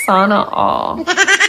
Sana all.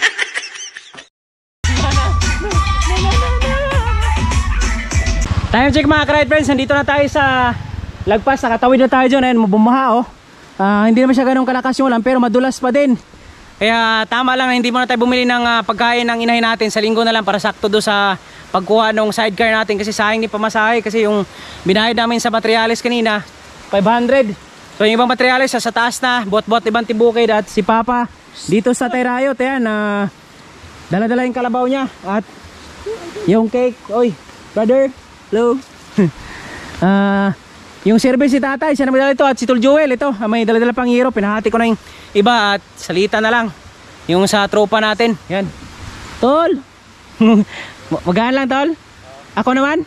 Time check mga ka-ride friends, nandito na tayo sa lagpas, nakatawid na tayo dyan. Ayan, mabumaha oh. Hindi naman siya ganun kalakas yung ulan pero madulas pa din. Kaya tama lang na hindi muna tayo bumili ng pagkain ng inahin natin sa linggo na lang para sakto do sa pagkuha ng sidecar natin. Kasi sayang ni pamasahe kasi yung binayad namin sa materials kanina 500. So yung ibang materials sa taas na, bot-bot ibang tibukid. At si Papa dito sa Tayrayot, ayan, dala-dala yung kalabaw niya at yung cake. Oy brother, hello. Yung service si tatay, siya na may dala ito. At si Tol Joel, ito, may dala-dala pang hero. Pinahati ko na yung iba at salita na lang yung sa tropa natin. Yan Tol. Magaan lang Tol. Ako naman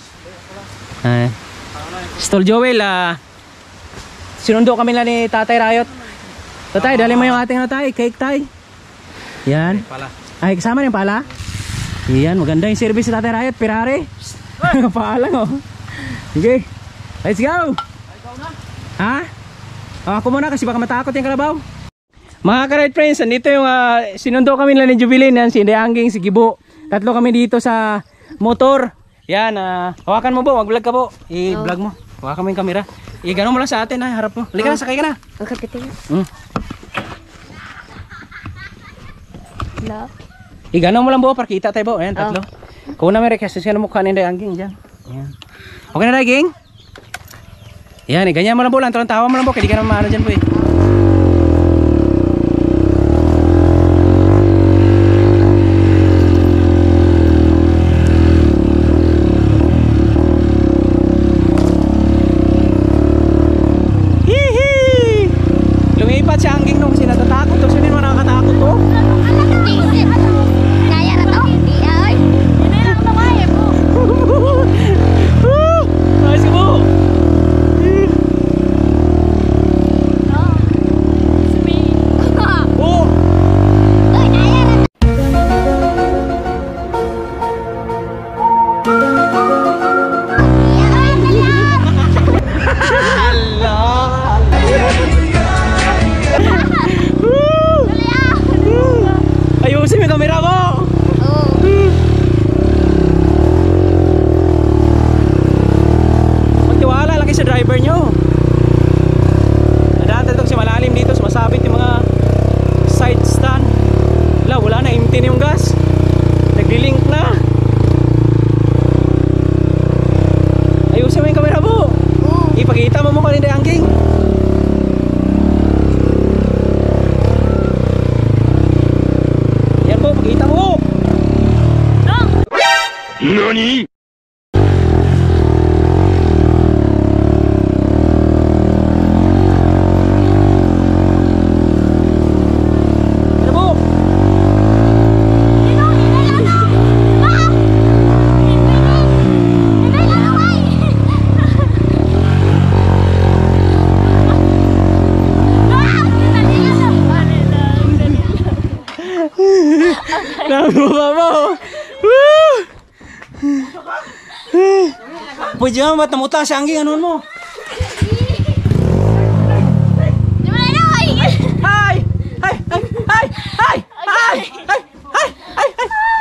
si Tol Joel, sinundo kami lang ni Tatay Rayot. Tatay, dali mo yung ating tay, cake tay. Yan. Ay, kasama yung pala. Yan, maganda yung service si Tatay Rayot. Pirare. Paalang oh. Sige, let's go. Ha? Ako muna kasi baka matakot yung kalabaw. Mga ka-ride friends, nandito yung sinundo kami nila ni Jubilin. Yan, si Inday Anging, si Gibo. Tatlo kami dito sa motor. Yan, hawakan mo po, mag-vlog ka po. I-vlog mo, hawakan mo yung camera. I-gano'n mo lang sa atin, harap mo. Halika na, sakay ka na. Ang kapitin. I-gano'n mo lang po, para kita tayo po. Ayan, tatlo. Kung na may request, siya na mukha ni Inday Anging dyan. Ayan. Okay na Inday Anging? Yan, ganyan mo lang po lang, tawa mo lang po, kaya di ka naman maano dyan po eh. Hihi! Lumipat si Anging nung kasi natatakot, kasi hindi mo nakakatakot to. Kaya na to? Ay! Hindi na lang namaya po. Ayos ka po! Ayusin mo yung camera mo! Magtiwala lagi sa driver nyo. Nadaan tayo kasi malalim dito, sumasabit yung mga side stand. Wala na, empty na yung gas. Nagli-link na. Ayusin mo yung camera mo. Ipakita mo mukha ni Inday Anging. Yan po, pakita mo. NANI?! Nabuha mo. Pwede naman ba't namuta si Anging, anuan mo? Hi! Hi! Hi! Hi! Hi! Hi! Hi! Hi!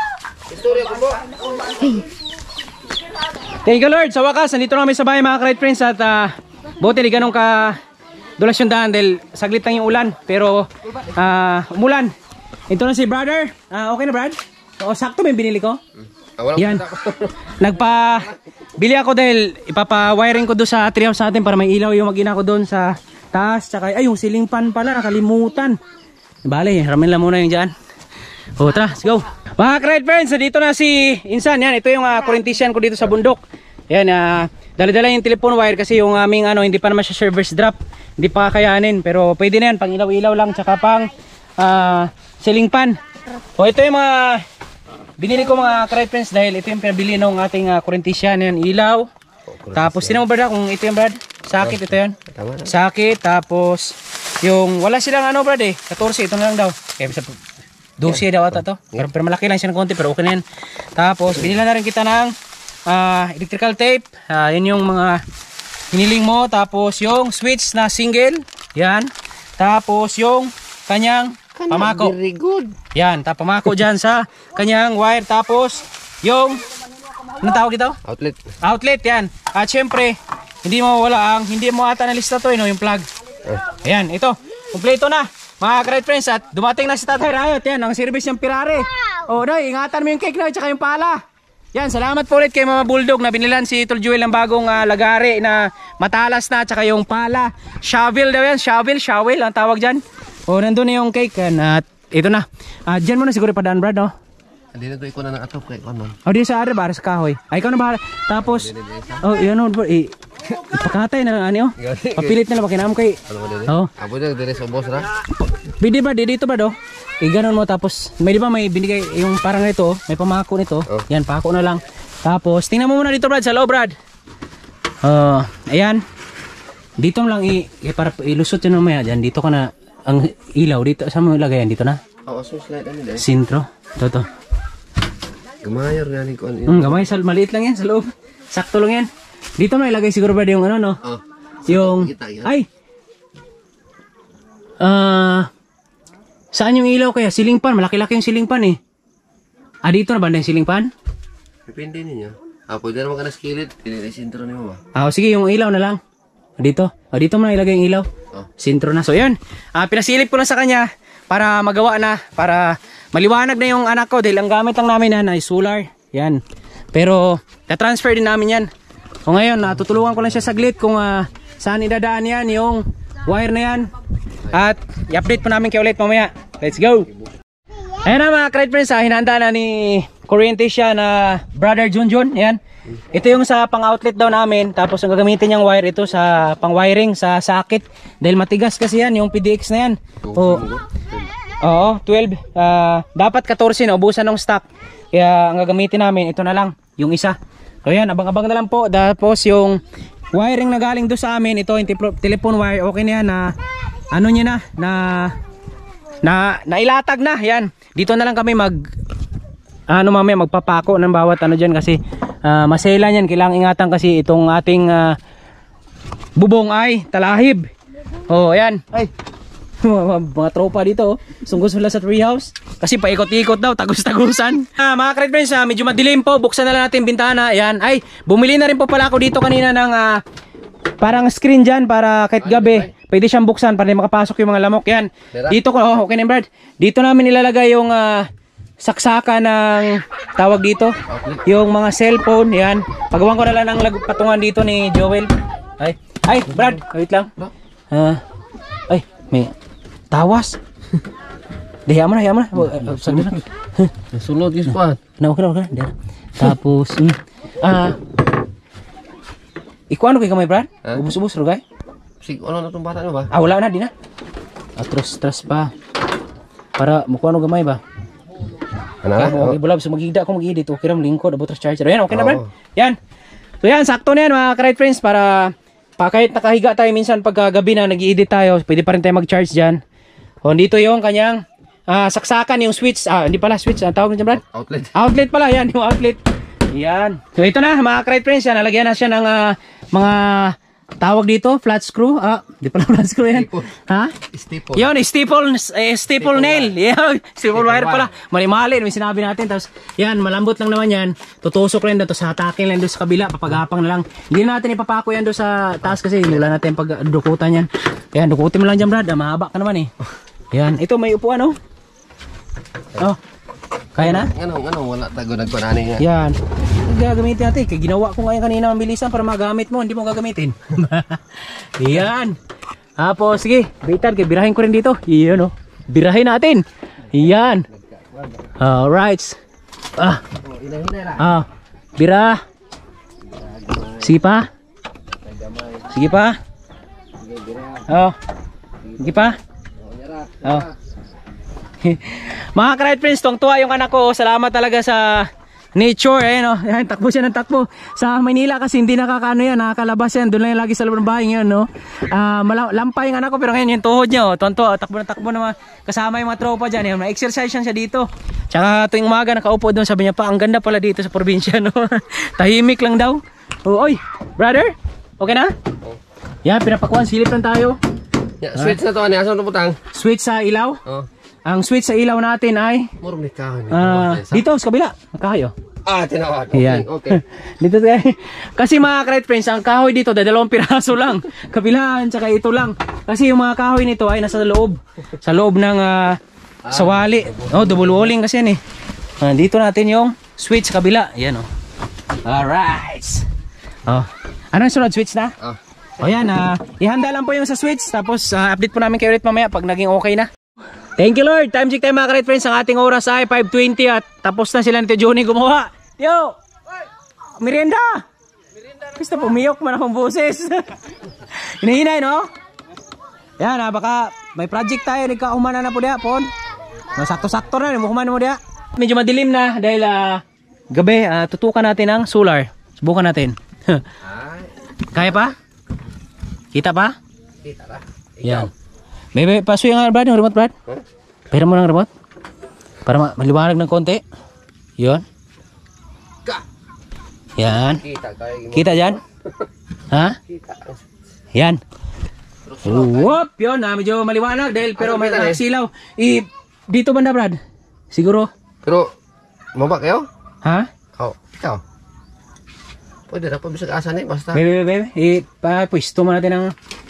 Thank you Lord, sa wakas nandito na kami sa bahay mga ka-ride friends. At buti di ganun ka dulas yung daan dahil saglit lang yung ulan. Pero umulan. Ito na si brother. Okay na Brad? O sakto may binili ko. Yan. Nagpa-bili ako dahil ipapa-wiring ko doon sa treehouse natin para may ilaw yung mag-ina ko doon sa taas. Tsaka ay yung ceiling fan pala nakalimutan. Bale, ramin lang muna yung dyan. O tara, let's go. Mga ka-ride friends, dito na si Insan. Yan, ito yung kurintisyan ko dito sa bundok. Yan, dala-dala yung telephone wire kasi yung aming hindi pa naman siya service drop. Hindi pa kakayanin pero pwede na yan, pang ilaw-ilaw lang tsaka pang ceiling fan. O ito yung mga binili ko mga ka-ride friends dahil ito yung pinabili ng ating kurintisyan. Yan, ilaw. Tapos tinan mo Brad kung ito yung Brad, sakit ito yan. Sakit, tapos yung wala silang Brad 14, ito na lang daw. Kaya sa 12 daw ata to. Pero malaki lang siya ng konti pero okay na yan. Tapos binila na rin kita ng electrical tape. Yun yung mga hiniling mo. Tapos yung switch na single. Yan. Tapos yung kanyang pamako. Very good. Yan, pamako dyan sa kanyang wire. Tapos, yung, anong tawag ito? Outlet. Outlet, yan. At syempre, hindi mo wala hindi mo ata nalista to, yung plug. Ayan, ito. Kompleto na. Mga ka-ride friends, at dumating na si Tatay Riot. Yan, ang service niyang Pirare. O, Day, ingatan mo yung cake na, tsaka yung pala. Yan, salamat po ulit kay Mama Bulldog na binilan si Tol Joel ng bagong lagari na matalas na, tsaka yung pala. Shovel daw yan, shovel ang tawag dyan. O, nandun na yung cake. At ito na. Dyan mo na siguro padaan, Brad, no? Hindi na ito ikaw na atop kay Konon. O, di sa para sa kahoy. Ay, ikaw na bahala. Tapos, yan o, ipakatay na ano, papilit na lang, makinam kay. Oo. Abo na, dire sa boss ra. Pwede ba, dito ba do? Ganon mo, tapos, may di ba may binigay yung parang ito, may pamako nito. Yan, pako na lang. Tapos, tingnan mo muna dito, Brad, sa loob, Brad. Ayan. Dito lang, para ilusot yun mamaya. Dyan, dito ka na, ang ilaw, dito, saan mo ilagay yan? Dito na? Oo, so slide ano dahil. Sintro. Toto. Gamayor nga ni Konon. Gamay, maliit lang yan sa loob. Sakto lang yan. Dito na ilagay siguro, Brad, yung ano, no? Yung, ay! Saan yung ilaw kaya? Ceiling fan, malaki-laki yung ceiling fan eh. Dito na banda yung ceiling fan? Depende ninyo. Pwede naman ka na skillet. Pinili sintro niyo ba? Sige, yung ilaw na lang. Dito. Dito mo na ilagay yung ilaw. Sintro na. So, yun. Pinasilip ko lang sa kanya para magawa na. Para maliwanag na yung anak ko. Dahil ang gamit lang namin na ay solar. Yan. Pero, na-transfer din namin yan. So, ngayon, tutulungan ko lang siya saglit kung saan idadaan yan, yung wire na yan. At, i-update po namin kayo ulit mamaya. Let's go! Ayan na mga ka-ride friends, hinanda na ni kuryente siya na Brother Junjun. Yan. Ito yung sa pang-outlet daw namin. Tapos ang gagamitin niyang wire ito sa pang-wiring sa socket. Dahil matigas kasi yan, yung PDX na yan. Oo, 12. Dapat 14 na, ubusan ng stock. Kaya ang gagamitin namin, ito na lang, yung isa. So yan, abang-abang na lang po. Tapos yung wiring na galing doon sa amin, ito yung telephone wire, okay na yan na ano niya na nailatag na. Yan. Dito na lang kami mamaya magpapako ng bawat ano diyan kasi masela niyan, kailangang ingatan kasi itong ating bubong ay talahib. Ayan. Ay. Mga tropa dito, sungguh sila sa treehouse kasi paikot-ikot daw, tagus-tagusan. Mga ka-ride friends, medyo madilim po, buksan na lang natin bintana. Ayan. Ay, bumili na rin po pala ako dito kanina ng parang screen dyan para kahit gabi pwede siyang buksan para makapasok yung mga lamok. Yan. Dito ko, okay na Brad. Dito namin nilalagay yung saksaka ng tawag dito, yung mga cellphone. Yan. Pagawan ko na lang ng patungan dito ni Joel. Ay Brad, wait lang. Ay, may tawas. Daya mo na. Sulod yung spot. Okay na. Tapos, ikaw ano kay kamay Brad? Ubus-ubus rugay? Sige, ano na itong bata nyo ba? Wala na, di na. Atras pa. Para mukha ano gamay ba? Ano na? Okay, bulab. So mag-igda ako mag-edit. Okay na, lingkod, abot charger. Yan, okay na Brad? Yan. So yan, sakto na yan mga ka-ride friends. Para kahit nakahiga tayo minsan pagkagabi na nag-i-edit tayo, pwede pa rin tayo mag-charge dyan. Dito yung kanyang saksakan, yung switch. Hindi pala switch. Tawag na dyan Brad? Outlet. Outlet pala, yan. Yung outlet. Yan. So ito na mga ka-ride friends. Yan, nalagyan na siya ng mga tawag dito, flat screw. Di pala flat screw yan. Staple. Yun, staple nail. Yan, staple wire pala. Mali-mali, may sinabi natin. Tapos, yan, malambot lang naman yan. Tutusok rin doon, tapos hatakin lang doon sa kabila. Papagapang na lang. Hindi natin ipapako yan doon sa taas kasi wala natin pagdukutan yan. Yan, dukutin mo lang dyan Brad. Mahaba ka naman eh. Yan, ito may upuan kaya na? Ano, wala tago nagpanani nga. Yan. Gagamitin natin. Kaya ginawa ko ngayon kanina mabilisan para magamit mo. Hindi mo gagamitin. Yan. Sige. Bitan. Kaya birahin ko rin dito. Yan birahin natin. Yan. Alright. Bira. Sige pa. Sige pa. Sige pa. Mga ka-ride friends, tuwang-tuwa yung anak ko. Salamat talaga sa nature. Ayan, takbo siya ng takbo. Sa Manila kasi hindi nakakaano yan, nakakalabas yan. Doon lang yung lagi sa loob ng bahay ngayon, lampay yung anak ko, pero ngayon yung tuhod niya, tuwang-tuwa, takbo ng takbo naman. Kasama yung mga tropa dyan. Ma-exercise siya dito. Tsaka tuwing umaga nakaupo doon, sabi niya pa, ang ganda pala dito sa probinsya, Tahimik lang daw. Oy, brother, okay na? Yan, pinapakuan, silip lang tayo. Switch na to, ano? Asan ito putang? Switch sa ilaw? ang switch sa ilaw natin ay Murong ni kahoy. dito sa kabila. Ang kahoy oh. Tinawag. Okay, Yan. okay. Dito tayo. Kasi mga Kret Friends, ang kahoy dito, dalawang piraso lang. Kabilaan, tsaka ito lang. Kasi yung mga kahoy nito ay nasa loob. Sa loob ng sawali. Oh, double walling kasi yan eh. Dito natin yung switch sa kabila. Yan oh. Alright. Oh. Anong sunod? Switch na? O yan, ihanda lang po yung sa switch. Tapos update po namin kayo ulit mamaya pag naging okay na. Thank you Lord. Time check tayo mga Kret Friends. Ang ating oras ay 5:20 at tapos na sila ni Tio Johnny gumawa. Yo! Merienda! Gusto pumiyok man akong boses. Hinahinay no? Yan baka may project tayo. Nagkaumana na po diya pon. Masakto-sakto na. Mukuman mo diya. Medyo madilim na dahil gabi. Tutukan natin ang solar. Subukan natin. Kaya pa? Kita pa? Kita lah. Yan. Bebe, pasuy nga Brad, yung remote Brad. Pera mo ng remote. Para maliwanag ng konti. Yun. Yan. Kita dyan? Ha? Yan. Whoop! Yun, medyo maliwanag dahil pero may silaw. Dito banda Brad? Siguro? Pero, mabak kayo? Ha? Ikaw. Pwede na pa bisa kaasan basta. Bebe. Pwisto mo natin ang...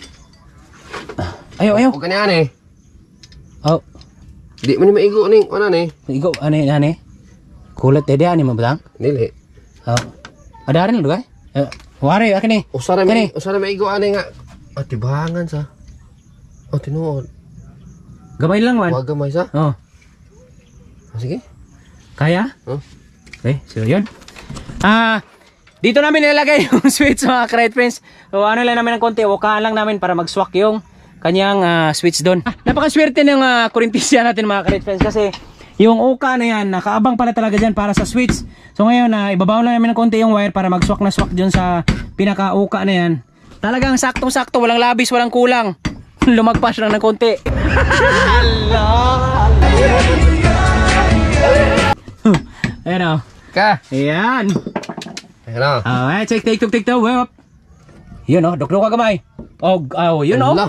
Ayaw. Huwag ka niyan eh. Oh. Di mo ni maigo ni. Ano ni? Igo, ano? Kulat dede, ano mo ba? Nili. Oh. Ada rin lugar? Wari, akin eh. Usara maigo ani nga. Tibangan sa. Tinuod. Gamay lang man. Huwag gamay sa. Oh. Sige. Kaya? Oh. Okay, so yun. Dito namin nilalagay yung switch mga Kret Friends. So ano lang namin ng konti, wakaan lang namin para mag-swak yung kanyang switch doon. Napakaswerte ng kurintisya natin mga Kret Friends kasi yung uka na yan, nakaabang pala talaga dyan para sa switch. So ngayon, ibabaw lang namin ng konti yung wire para mag-swak na swak dyan sa pinaka-uka na yan. Talagang saktong-sakto, walang labis, walang kulang. Lumagpas lang ng konti. Ayan o. Ayan. Ayan o. Alright, take two. Yun o, duklo ka gamay. Yun o.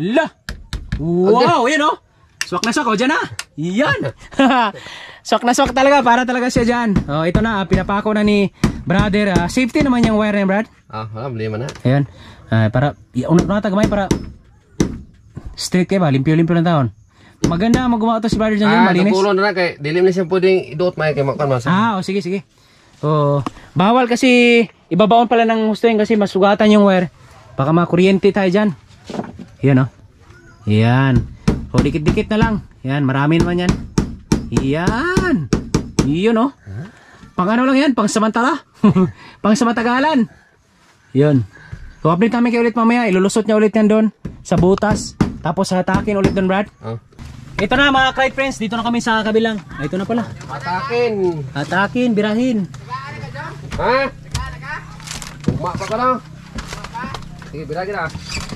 Wow, yun o. Swak na swak o, dyan na. Yan. Swak na swak talaga, para talaga siya dyan. Ito na, pinapako na ni brother. Safety naman yung wire na yun, Brad. Wala, beli man na. Ayan. Para, unat na gamay para straight kayo ba, limpyo-limpyo ng taon. Maganda magawa ito si brother dyan, malinis. Nakulon na kay dilim na siya pwedeng idot may kay makon mas. Sige. Bawal kasi ibabaon pala ng gusto yun kasi masugatan yung wire. Baka makuryente tayo dyan. Yan o. Yan. Dikit-dikit na lang. Yan, marami naman yan. Yan. Yun o. Pang ano lang yan, pang samantala. Pang samatagalan. Yun. So update namin kayo ulit mamaya. Ilulusot niya ulit yan doon sa butas. Tapos hatakin ulit doon, Brad. Ito na mga Kret Friends, dito na kami sa kabilang. Ito na pala. Hatakin, birahin. Ha? Tugma pa ka na. Sige, biragin na.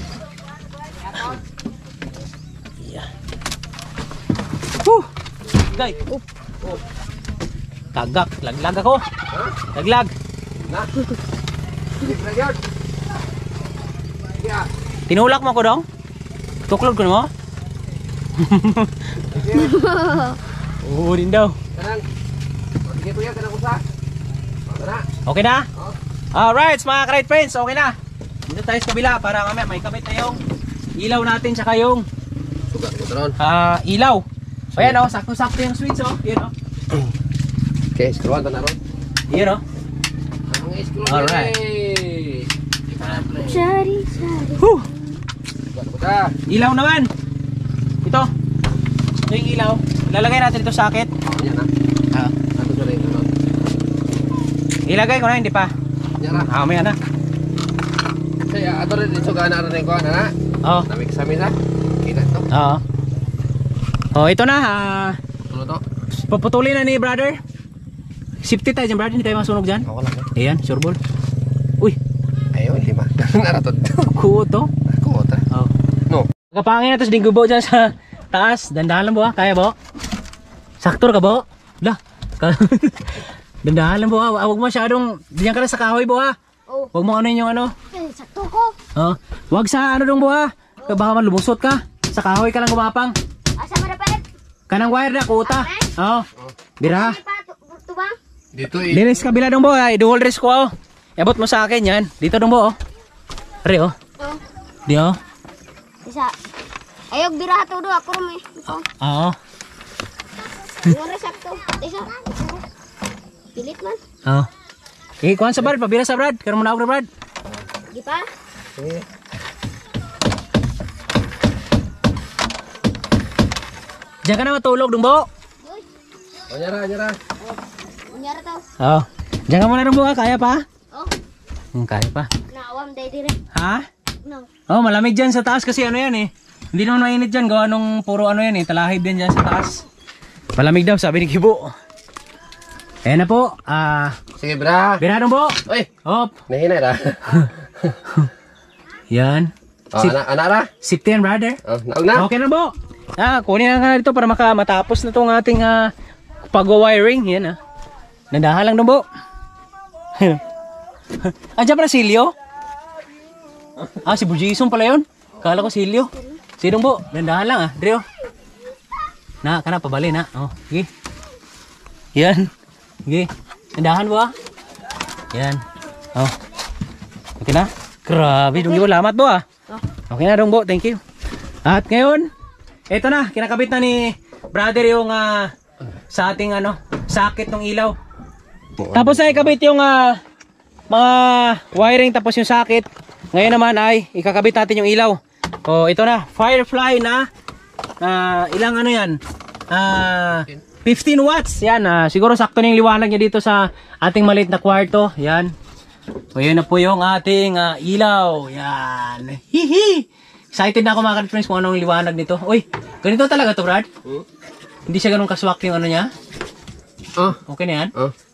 Gay. Tagak, laglag ako. Laglag. Tinulak mo ko dong? Tuklog ko mo? Din daw. Okay na? Alright mga Kret Friends, okay na. Dito tayo sa kabila para mamaya may kabit na yung ilaw natin tsaka yung ilaw. O yan o, sakto-sakto yung switch o. Yan o. Okay, screwan ta na ron. Yan o. Alright. Sorry. Ilaw naman. Ito yung ilaw. Ilalagay natin ito sa socket. Yan na. Ilagay ko na, hindi pa. Yan na. May na. Kaya ato rin dito gana rin ko na. Namik sa amin na. Kita ito. Ito na. Tulo to. Paputulin na ni brother. Safety tayo dyan, brother. Hindi tayo masunog dyan. Ako lang. Ayan, sure ball. Uy. Ayaw, lima. Naratod. Kuo to. Kuo ta. No. Kapangin na, tapos dinggubo dyan sa taas. Dandahan lang bo ha. Kaya bo. Saktor ka bo. Lah. Dandahan lang bo ha. Huwag masyadong. Diyan ka na sa kahoy bo ha. Huwag mo ano yung ano. Sakto ko. Huwag sa ano dong bo ha. Baka man lumusot ka. Sa kahoy ka lang gumapang. Asa marapet? Kanang wire na kuta. Oh. Bira. Ito ba? Dito Dinis kabila dong bo, ay dual risk ko. Oh. Iabot mo sa akin yan. Dito dong bo. Oh. Re oh. Oh. Di oh. Isa. Ayog bira to do ako rin. Oo. Yung resakto. Isa. Pilit man. Oo. Okay, kuhan sa Brad, pabira sa Brad. Karoon mo na ako Brad. Di pa? Diyan ka na matulog dong bo. Nyara. Unyara to. Oo. Diyan ka muna dong bo ha, kaya pa? Oh. Kaya pa. Naawam day dire. Ha? No. Oh, malamig dyan sa taas kasi ano yan eh. Hindi naman mainit dyan, gawa nung puro ano yan eh, talahib din dyan sa taas. Malamig daw, sabi ni Kibo. Ayan na po, Sige, bra. biradong po. Oy, Hop. nahinay ra. Yan. Oh, anak ra. Safety and brother. Oh, naog na. Okay na po. Kunin na nga dito para matapos na itong ating pag-wiring. Yan Nandahan lang dong po. Andiyan pala Silio? Si Bujison pala yun. Kala ko Silio. Sinong po? Nandahan lang Drio. Kana pabali na. Oh, sige. Yan. Sige. Nandahan po Yan. Oh. Okay na? Grabe, dong iwo. Lamat po Okay na dong po. Thank you. At ngayon, eto na. Kinakabit na ni brother yung sa ating sakit ng ilaw. Tapos ay ikabit yung mga wiring tapos yung sakit. Ngayon naman ay ikakabit natin yung ilaw. Oh, ito na, Firefly na ilang yan? 15 watts. Yan, siguro sakto na yung liwanag niya dito sa ating maliit na kwarto. Yan. So, yun na po yung ating ilaw. Yan. Hihi! Excited na ako mga friends kung anong liwanag nito. Uy, ganito talaga to, Brad? Hindi siya ganun kaswak yung ano niya? Okay na yan?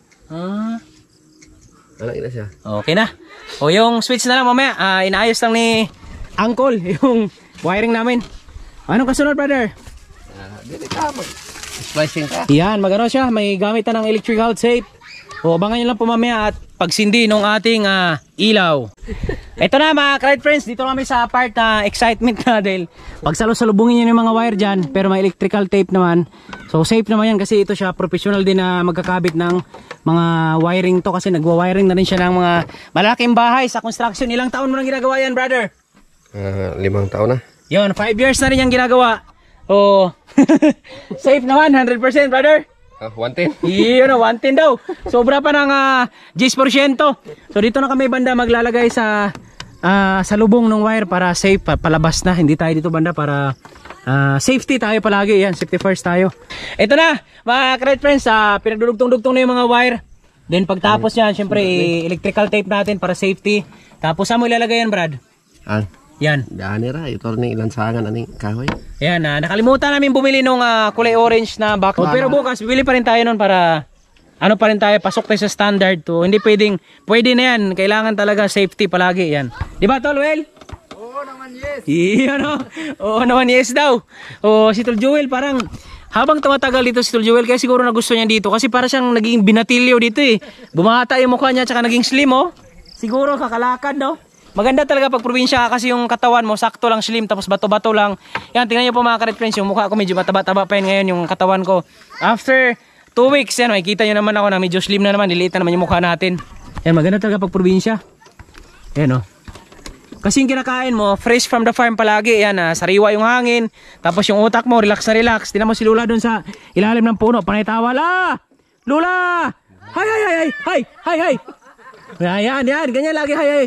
Anak na siya. Okay na. O yung switch na lang mamaya, inaayos lang ni Uncle yung wiring namin. Anong kasunod, brother? Dili ka splicing ka. Yan, magano siya, may gamit na ng electrical tape. O abangan nyo lang po mamaya at pagsindi ng ating ilaw. Ito na mga Clyde friends, dito kami sa part na excitement na dahil pag salubungin nyo yung mga wire dyan, pero may electrical tape naman. So safe naman yan kasi ito siya, professional din na magkakabit ng mga wiring to kasi nagwa-wiring na rin siya ng mga malaking bahay sa construction. Ilang taon mo nang ginagawa yan, brother? 5 taon na. Yun, 5 years na rin yung ginagawa. Oh, safe naman, 100% brother. 110. Yun, 110 daw. Sobra pa ng 10%. So dito na kami banda maglalagay sa lubong ng wire para safe, palabas na. Hindi tayo dito banda para safety tayo palagi. Yan, safety first tayo. Ito na, mga Clyde friends, pinagdudugtong-dugtong na yung mga wire. Then pagtapos yan, syempre electrical tape natin para safety. Tapos saan mo ilalagay yan, Brad? Yan. Dani ra, ito rin ilansangan aning kahoy. Yan, nakalimutan namin bumili nung kulay orange na backhoe. Pero bukas, bibili pa rin tayo nun para ano pa rin tayo, pasok tayo sa standard to. Hindi pwede na yan. Kailangan talaga safety palagi yan. Di ba, Tolwell? Oo naman, yes. Iyan Oo naman, yes daw. Si Tol Joel parang habang tumatagal dito si Tol Joel, kaya siguro nagusto niya dito. Kasi para siyang naging binatilyo dito Bumata yung mukha niya, tsaka naging slim Siguro kakalakad Maganda talaga pag probinsya kasi yung katawan mo sakto lang slim tapos bato-bato lang. Yan, tingnan niyo po mga Clyde friends, yung mukha ko medyo mataba-taba pa ngayon yung katawan ko. After 2 weeks, yan, makikita niyo naman ako na medyo slim na naman, liliit na naman yung mukha natin. Yan, maganda talaga pag probinsya. Yan Kasi yung kinakain mo, fresh from the farm palagi. Yan, sariwa yung hangin. Tapos yung utak mo, relax na relax. Tingnan mo si Lula dun sa ilalim ng puno. Panay tawa, Lula! Hay! Yan, ganyan lagi, hay.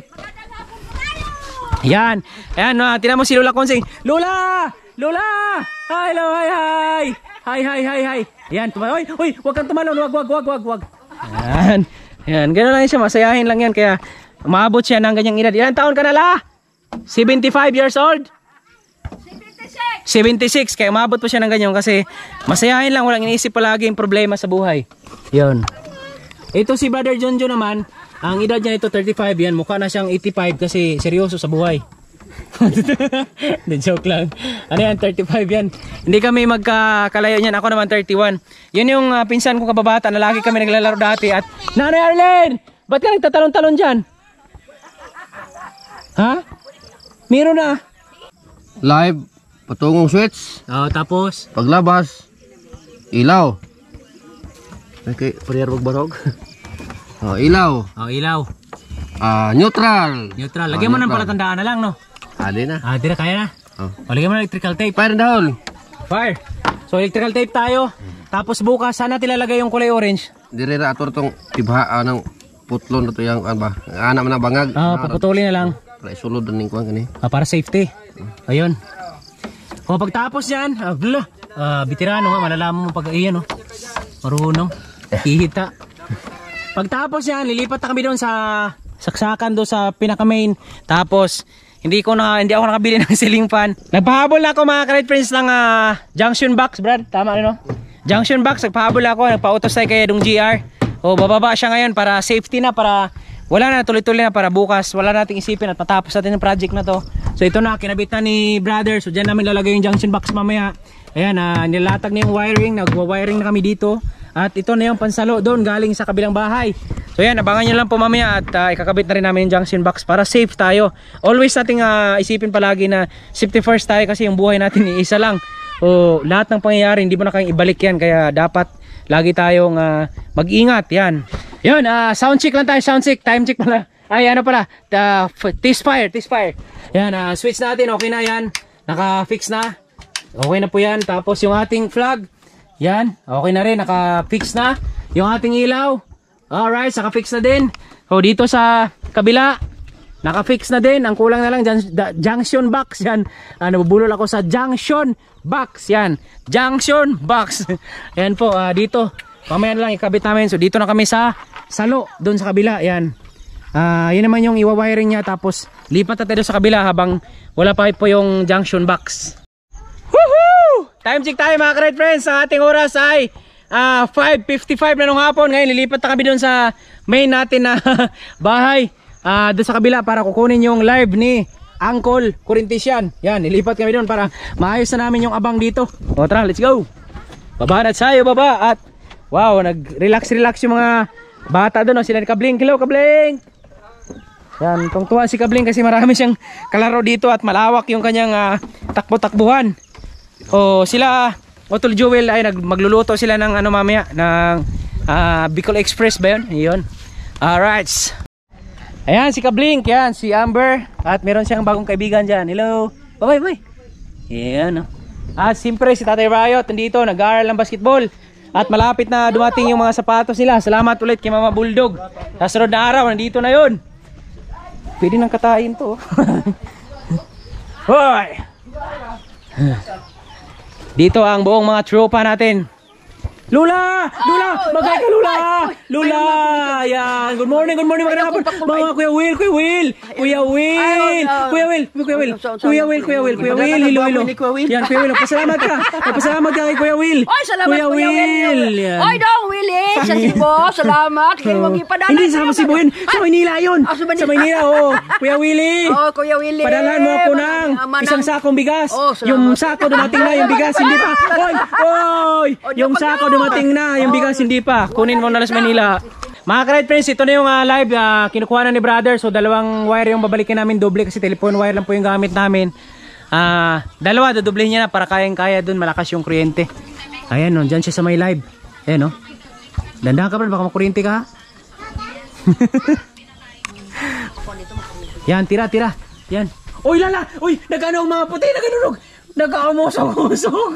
Yan. Ayan, tingnan mo si Lula Konsing. Lula! Hello, hi. Hi. Yan, tumalon. Uy, wag kang tumalon. Wag. Yan, gano'n lang siya. Masayahin lang yan. Kaya umabot siya ng ganyang edad. Ilan taon ka na, La? 75 years old? 76. Kaya umabot po siya ng ganyan kasi masayahin lang. Walang iniisip palagi yung problema sa buhay. Yun. Ito si Brother Jonjo naman. Ang edad niya ito 35 yan, mukha na siyang 85 kasi seryoso sa buhay. Hindi, joke lang. Ano yan, 35 yan. Hindi kami magkakalayo niyan, ako naman 31. Yun yung pinsan ko kababata, na lagi kami naglalaro dati. At Nanay Arlene, ba't ka nagtatalon-talon dyan? Ha? Meron na. Live, patungong switch. Tapos? Paglabas, Ilaw. Okay, parehar barog. Oh, ilaw. Oh, ilaw. Neutral. Neutral. Lagyan mo ng palatandaan na lang, no? Adi na. Tira, kaya na. Oh. O, lagyan mo ng electrical tape. Fire down. Fire. So, electrical tape tayo. Tapos bukas, sana tilalagay yung kulay orange. Dire ra ator tong tibha ng putlon na to yung ba. Anak man na bangag. Puputulin na lang. Para isulod ning kuan kani. Para safety. Ayun. O, pagtapos yan, bitirano nga, malalaman mo pag iyan, no? Marunong. Hihita. Pagtapos yan, lilipat na kami doon sa saksakan doon sa pinaka main. Tapos hindi ako nakabili ng ceiling fan. Nagpahabol na ako mga ka-red friends ng junction box, Brad. Tama no? Junction box, nagpahabol ako, nagpa-auto say kay dong GR. O bababa siya ngayon para safety na, para wala na, tuloy-tuloy na, para bukas wala nating isipin at matapos natin yung project na to. So ito na, kinabit na ni brother. So dyan namin lalagay yung junction box mamaya. Ayan, nilatag na yung wiring, nagwa-wiring na kami dito. At ito na yung pansalo doon galing sa kabilang bahay. So yan, abangan nyo lang po mamaya at ikakabit na rin namin yung junction box para safe tayo. Always nating isipin palagi na safety first tayo kasi yung buhay natin iisa lang. O lahat ng pangyayari hindi mo na kayong ibalik yan, kaya dapat lagi tayong mag-ingat yan. Yun, sound check lang tayo, sound check, time check pala. Ay ano pala, test fire. Yan, switch natin, okay na yan. Naka-fix na. Okay na po yan. Tapos yung ating flag, yan, okay na rin, naka-fix na. Yung ating ilaw, alright, naka-fix na din. So dito sa kabila, naka-fix na din. Ang kulang na lang dyan, junction box. Yan, nabubulol ako sa junction box. Yan, junction box. Yan po, dito, mamaya na lang ikabit namin. So dito na kami sa salo, doon sa kabila. Yan, yun naman yung iwa-wiring niya. Tapos lipat na tayo sa kabila habang wala pa po yung junction box. Time check tayo mga ka-red friends. Ang ating oras ay 5:55 na nung hapon. Ngayon lilipat na kami doon sa main natin na bahay, doon sa kabila, para kukunin yung live ni Uncle Corintesian. Yan, nilipat kami doon para maayos na namin yung abang dito. O tara, let's go. Baba na tayo, baba. At wow, nag-relax yung mga bata doon. Sila ni Kabling. Hello Kabling. Yan, tungtuan si Kabling kasi marami siyang kalaro dito at malawak yung kanyang takbo-takbuhan. O sila Otol Joel ay magluluto sila ng ano mamaya, ng Bicol Express ba yun? Yun. Alright. Ayan si Kablink, yan si Amber, at meron siyang bagong kaibigan dyan. Hello. Bye. Yan. At siyempre si Tatay Riot nandito, nag-aaral ng basketball. At malapit na dumating yung mga sapatos nila. Salamat ulit kay Mama Bulldog. Sa sunod na araw, nandito na yun. Pwede nang katain to. Hoy! Dito ang buong mga tropa natin. Lula! Magay ka Lula! Lula! Yan! Good morning! Magandang hapon! Mga Kuya Will! Hello! Yan, Kuya Will. Pasalamat ka kay Kuya Will. Ay, salamat Kuya Will. Ay, dong Willie. Sa Cebu. Salamat. Kayo mag-ipadala. Hindi, sa Cebu yun. Sa Maynila yun. Sa Maynila, oo. Kuya Willie. Oh, Kuya Willie. Padalan mo ako ng isang sakong bigas. Yung sako dumating na, yung bigas hindi pa. Oy! Yung sako dumating na, yung bigas hindi pa. Kunin mo na sa Manila. Mga ka-red friends, ito na yung live kinukuha na ni brother. So dalawang wire yung babalikin namin, doble kasi telephone wire lang po yung gamit namin. Dalawa, dodoblihin niya na para kayang-kaya dun, malakas yung kuryente. Ayan no, dyan siya sa may live. Ayan no. Dandahan ka bro, baka makuryente ka. Yan, tira. Yan. Uy lala, uy, nag-ano ang mga puti, nag-umusok.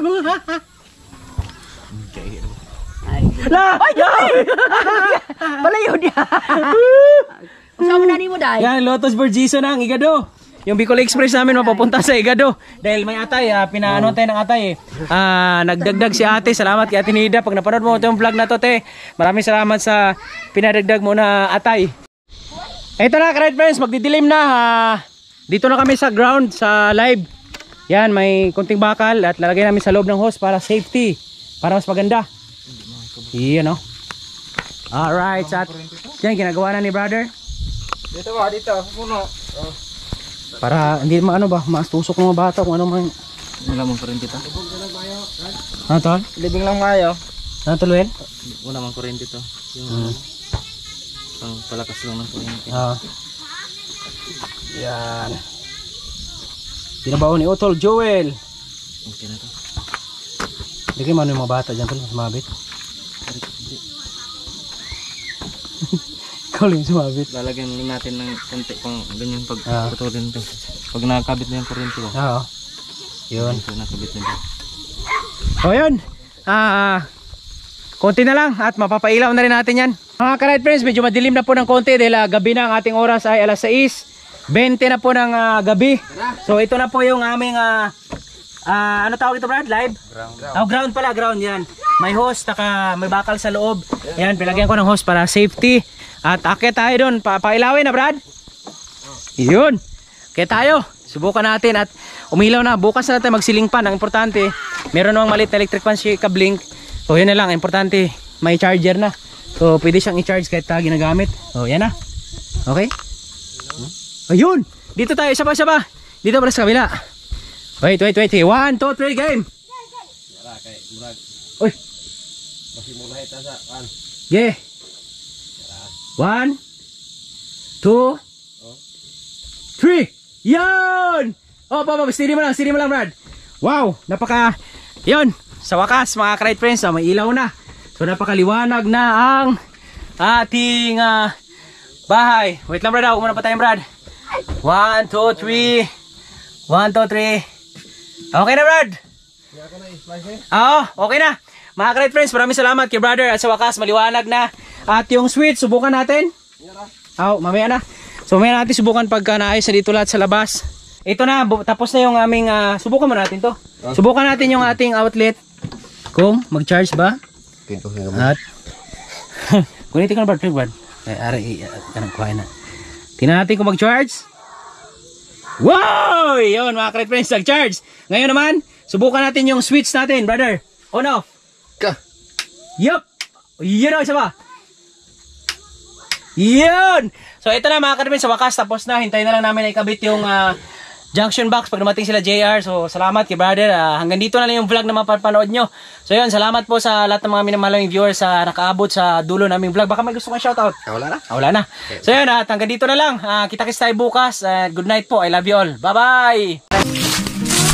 La! Ay! Balayo dia. Usama na ni mo dai. Yan, Lotus Burgiso na ang Igado. Yung Bicol Express namin mapapunta sa Igado. Dahil may atay, pinaano tayo ng atay. Nagdagdag si ate. Salamat kay Ate Nida. Pag napanood mo itong vlog na to, te. Maraming salamat sa pinadagdag mo na atay. Ito na, ka-red friends. Magdidilim na. Dito na kami sa ground, sa live. Yan, may kunting bakal at lalagay namin sa loob ng hose para safety. Para mas maganda. Iyan no. Alright, at yan ginagawa na ni brother. Dito. Puno. Para hindi maano ba, mastusok ng mga bata kung ano man. Wala mong kuryente ta. Ano tol? Libing lang mayo. Ano tuluin? Wala mong kuryente to. Yung pang palakas lang ng kuryente. Yan. Binabaon ni Otol Joel. Okay na to. Sige, mano yung mga bata dyan pala, sumabit. Ikaw lang sumabit. Lalagyan natin ng konti pang ganyan pag putulin to. Pag nakakabit na yung kuryente ba? Oo. Yun. So nakabit na dyan. O yun. Konti na lang at mapapailaw na rin natin yan. Mga ka-ride friends, medyo madilim na po ng konti dahil gabi na. Ang ating oras ay alas 6:20 na po ng gabi. So ito na po yung aming ano tawag ito, Brad? Live? Ground. Ground pala, ground yan. May hose, may bakal sa loob. Ayan, pilagyan ko ng hose para safety. At akit tayo doon, pailawin na, Brad. Yun. Kaya tayo, subukan natin at umilaw na. Bukas na natin magsiling pan. Ang importante, meron namang maliit na electric pan si Kablink. So yun na lang, importante, may charger na. So pwede siyang i-charge kahit ginagamit. So yan na. Okay? Ayun! Dito tayo, isa pa. Dito pala sa kabila. Wait. 1, 2, 3, game! Uy! Yeah! 1, 2, 3! Yun! Oh, steady mo lang, Brad. Wow! Yun! Sa wakas, mga ka-ride friends, may ilaw na. So, napakaliwanag na ang ating bahay. Wait lang, Brad. Huwag muna pa tayo, Brad. 1, 2, 3. 1, 2, 3. Okay na, Brad? Oo, okay na. Mga ka-ride friends, maraming salamat kay brother. At sa wakas, maliwanag na. At yung switch, subukan natin. Mamaya na. So, mamaya natin subukan pagka naayos na dito lahat sa labas. Ito na, tapos na yung aming, subukan mo natin to. Subukan natin yung ating outlet. Kung mag-charge ba? At, kunitin ka na, Brad. Kuhain na. Tingnan natin kung mag-charge. Wow! Yun, mga ka-ride friends, nag-charge. Ngayon naman, subukan natin yung switch natin, brother. On off. Yup. Yun o, isa ba? Yun! So ito na, mga ka-ride friends, sa wakas, tapos na. Hintayin na lang namin na ikabit yung junction box pag dumating sila JR. So salamat kay brother. Hanggang dito na lang yung vlog na mapapanood nyo. So yun, salamat po sa lahat ng mga minamalang viewers sa nakaabot sa dulo naming vlog. Baka may gusto kang shoutout? Wala na. Wala na. So yun, at hanggang dito na lang. Kita-kits tayo bukas. Good night po. I love you all. Bye-bye!